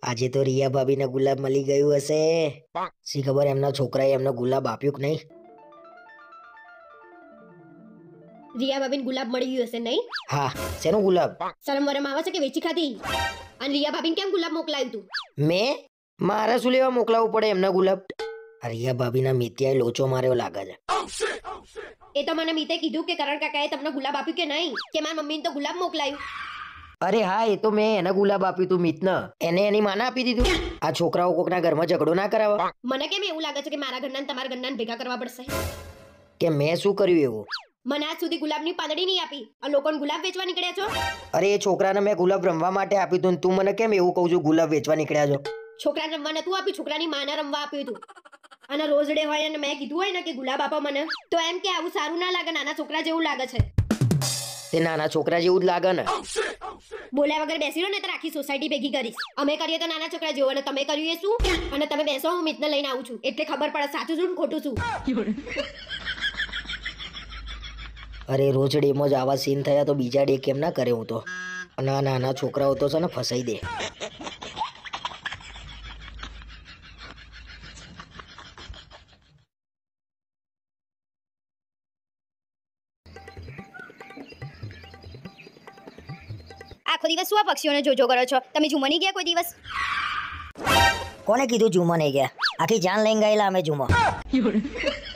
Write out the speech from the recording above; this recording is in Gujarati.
આજે તો રિયા ભાભીને ગુલાબ મળી ગયું હશે. શી ખબર એમના છોકરાએ એમને ગુલાબ આપ્યું કે નહીં. રિયા ભાભીને ગુલાબ મળી ગયું હશે નહીં? હા, શેનું ગુલાબ? શરમ વરમ આવે છે કે વેચી ખાધી? અને રિયા ભાભીને કેમ ગુલાબ મોકલાયું તું? મેં? મારે શું લેવા મોકલાવવું પડે એમના ગુલાબ? આ રિયા ભાભીના મિત્યાએ લોચો માર્યો લાગે છે. એ તો મને મીતે કીધું કે કરણ કાકાએ તમને ગુલાબ આપ્યું કે નહીં, કે મારા મમ્મીને તો ગુલાબ મોકલાયું. અરે હા, એ તો મેં એને ગુલાબ આપ્યું તું મિતને. એને એની માને આપી દીધું. આ છોકરાઓ કોકના ઘરમાં ઝઘડો ના કરાવે. મને કેમ એવું લાગે છે કે મારા ઘરના તમારા ઘરના ભેગા કરવા પડશે? કે મેં શું કર્યું એવું? મને આજ સુધી ગુલાબની પાંદડી નહીં આપી, આ લોકોને ગુલાબ વેચવા નીકળ્યા છો? અરે એ છોકરાને મેં ગુલાબ રમવા માટે આપ્યું તું, તું મને કેમ એવું કહું છું ગુલાબ વેચવા નીકળ્યા છો? છોકરાને રમવા નતું આપ્યું, છોકરાની માને રમવા આપ્યું હતું. અને રોજ ડે હોય અને મેં કીધું હોય ને કે ગુલાબ આપો મને, તો એમ કે આવું સારું ના લાગે, નાના છોકરા જેવું લાગે છે. તે નાના છોકરા જેવું જ લાગે ને. બોલ્યા વગર બેસી રહો ને તો આખી સોસાયટી ભેગી કરીશ. અમે કરીએ તો નાના છોકરા જેવું, અને તમે કર્યું એ શું? અને તમે બેસો, હું મિતને લઈને આવું છું, એટલે ખબર પડે સાચું શું ને ખોટું શું. અરે રોજ ડેમાં જ આવા સીન થયા તો બીજા ડે કેમ ના કરે? હું તો અને આ નાના છોકરાઓ તો છે ને ફસાઈ દે. આખો દિવસ શું આ પક્ષીઓને જોજો કરો છો? તમે ઝુમો નહીં ગયા કોઈ દિવસ? કોને કીધું ઝુમો નહીં ગયા? આખી જાન લઈને ગયેલા અમે ઝુમો.